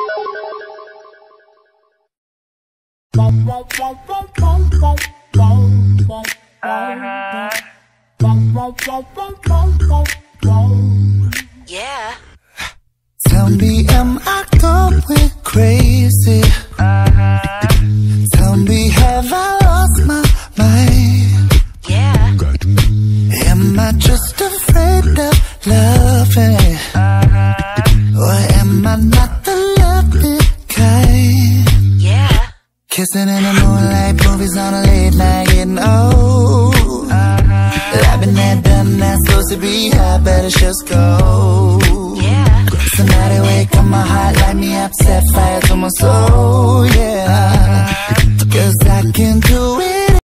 Yeah. Tell me, am I going crazy? Tell me, have I lost my mind? Yeah. Am I just afraid of loving? Or am I not the loving kind? Yeah. Kissing in the moonlight, movies on a late night, getting old. I've been there, done that, supposed to be high, better just go.